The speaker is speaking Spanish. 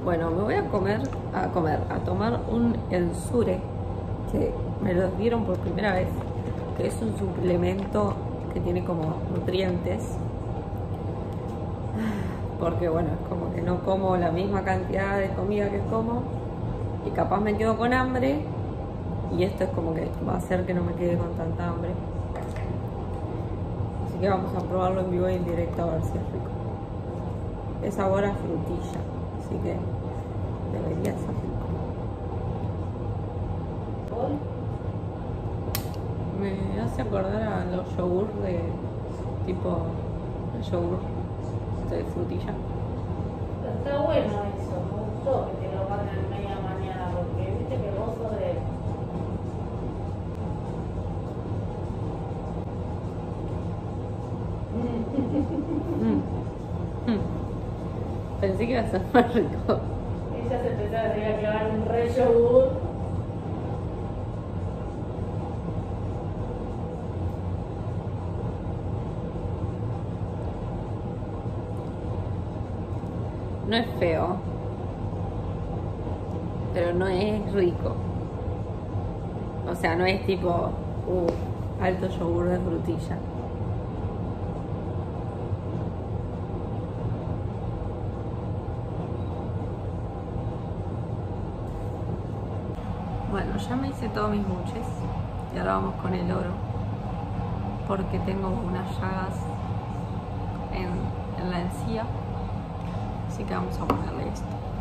Bueno, me voy a tomar un Ensure, que me lo dieron por primera vez, que es un suplemento que tiene como nutrientes, porque bueno, es como que no como la misma cantidad de comida que como y capaz me quedo con hambre, y esto es como que va a hacer que no me quede con tanta hambre. Así que vamos a probarlo en vivo y en directo a ver si es rico. Es sabor a frutilla, así que debería ser rico. Me hace acordar a los yogur de tipo el yogur de frutilla. Está bueno eso, me gustó que te lo hagan en media mañana, porque viste que vos sos de... Pensé que iba a ser más rico. Ella se pensaba que se iba a clavar un re yogur. No es feo, pero no es rico. O sea, no es tipo alto yogur de frutilla. Bueno, ya me hice todos mis buches y ahora vamos con el oro, porque tengo unas llagas en la encía, así que vamos a ponerle esto.